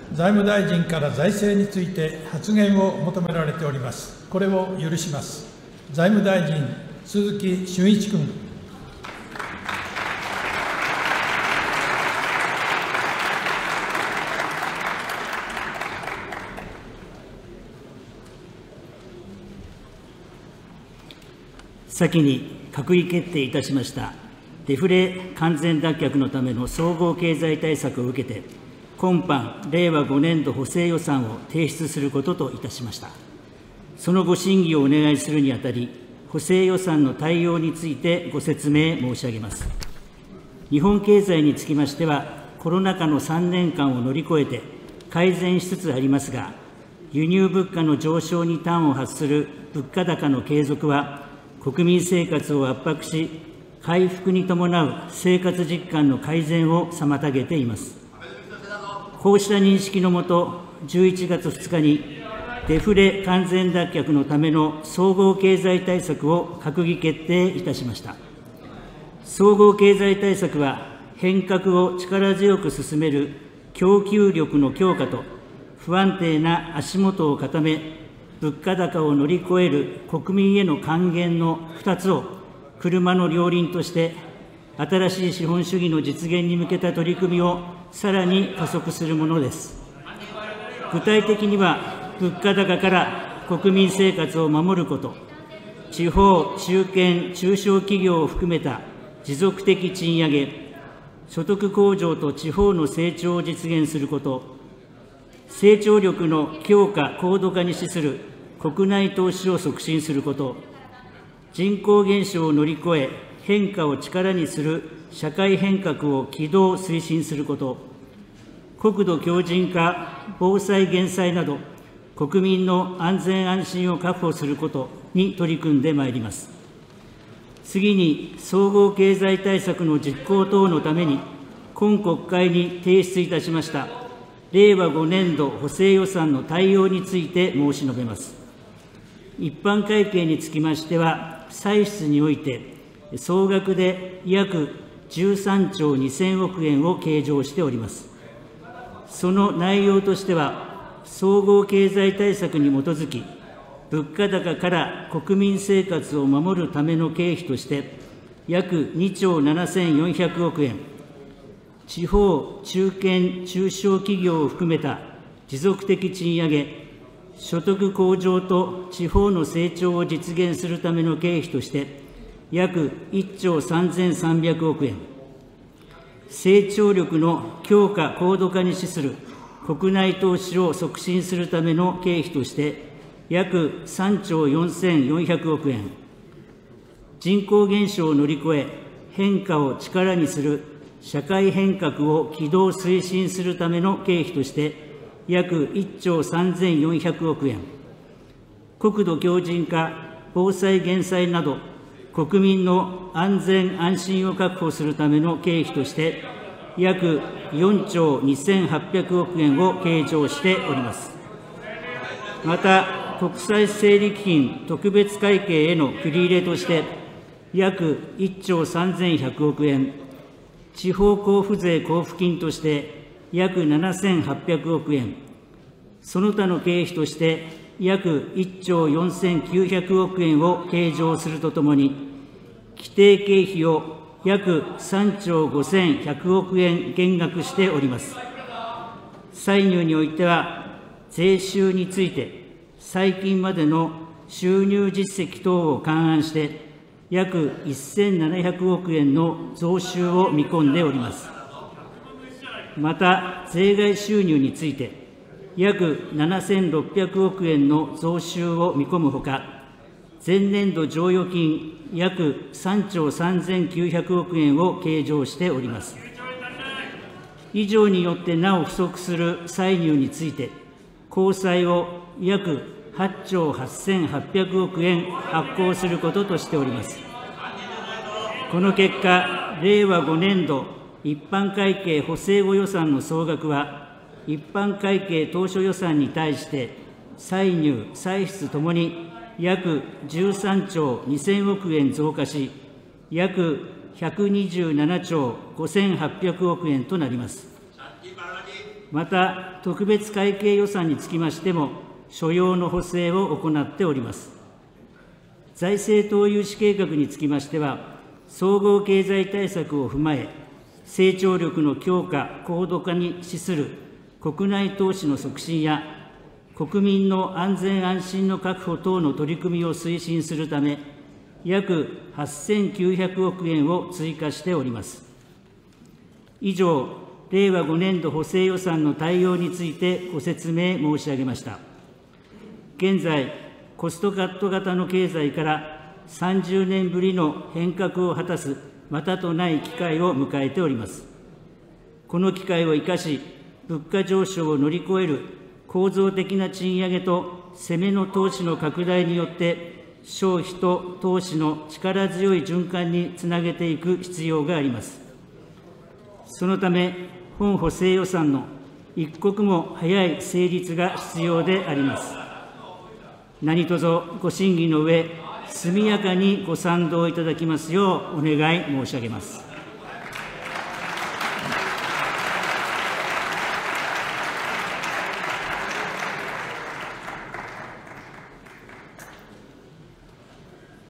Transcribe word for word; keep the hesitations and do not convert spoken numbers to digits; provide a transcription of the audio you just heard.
財務大臣から財政について発言を求められております。これを許します。財務大臣、鈴木俊一君。 先に閣議決定いたしましたデフレ完全脱却のための総合経済対策を受けて、今般、令和ごねんど補正予算を提出することといたしました。そのご審議をお願いするにあたり、補正予算の対応についてご説明申し上げます。日本経済につきましては、コロナ禍のさんねんかんを乗り越えて改善しつつありますが、輸入物価の上昇に端を発する物価高の継続は、国民生活を圧迫し、回復に伴う生活実感の改善を妨げています。こうした認識のもと、じゅういちがつふつかにデフレ完全脱却のための総合経済対策を閣議決定いたしました。総合経済対策は、変革を力強く進める供給力の強化と、不安定な足元を固め、物価高を乗り越える国民への還元のふたつを車の両輪として、新しい資本主義の実現に向けた取り組みをさらに加速するものです。具体的には、物価高から国民生活を守ること、地方、中堅、中小企業を含めた持続的賃上げ、所得向上と地方の成長を実現すること、成長力の強化・高度化に資する国内投資を促進すること、人口減少を乗り越え、変化を力にする社会変革を軌道推進すること、国土強靭化、防災・減災など、国民の安全・安心を確保することに取り組んでまいります。次に、総合経済対策の実行等のために、今国会に提出いたしました、令和ごねんど補正予算の対応について申し述べます。一般会計につきましては、歳出において、総額で約じゅうさんちょうにせんおくえんを計上しております。その内容としては、総合経済対策に基づき、物価高から国民生活を守るための経費として、約にちょうななせんよんひゃくおくえん、地方、中堅・中小企業を含めた持続的賃上げ、所得向上と地方の成長を実現するための経費として、約いっちょうさんぜんさんびゃくおくえん、成長力の強化・高度化に資する国内投資を促進するための経費として、約さんちょうよんせんよんひゃくおくえん、人口減少を乗り越え、変化を力にする社会変革を軌道推進するための経費として、約いっちょうさんぜんよんひゃくおくえん、国土強靭化、防災・減災など、国民の安全・安心を確保するための経費として、約よんちょうにせんはっぴゃくおくえんを計上しております。また、国際整理基金特別会計への繰り入れとして、約いっちょうさんぜんひゃくおくえん、地方交付税交付金として約ななせんはっぴゃくおくえん、その他の経費として約いっちょうよんせんきゅうひゃくおくえんを計上するとともに、規定経費を約さんちょうごせんひゃくおくえん減額しております。歳入においては、税収について、最近までの収入実績等を勘案して、約せんななひゃくおくえんの増収を見込んでおります。また、税外収入について、約ななせんろっぴゃくおくえんの増収を見込むほか、前年度剰余金約さんちょうさんぜんきゅうひゃくおくえんを計上しております。以上によってなお不足する歳入について、公債を約はっちょうはっせんはっぴゃくおくえん発行することとしております。この結果、令和ごねんど一般会計補正後予算の総額は、一般会計当初予算に対して、歳入・歳出ともに約じゅうさんちょうにせんおくえん増加し、約ひゃくにじゅうななちょうごせんはっぴゃくおくえんとなります。 また、特別会計予算につきましても、所要の補正を行っております。財政投融資計画につきましては、総合経済対策を踏まえ、成長力の強化、高度化に資する国内投資の促進や、国民の安全安心の確保等の取り組みを推進するため、約はっせんきゅうひゃくおくえんを追加しております。以上、れいわごねんど補正予算の対応についてご説明申し上げました。現在、コストカット型の経済からさんじゅうねんぶりの変革を果たすまたとない機会を迎えております。この機会を生かし、物価上昇を乗り越える構造的な賃上げと攻めの投資の拡大によって、消費と投資の力強い循環につなげていく必要があります。そのため、本補正予算の一刻も早い成立が必要であります。何卒ご審議の上、速やかにご賛同いただきますようお願い申し上げます。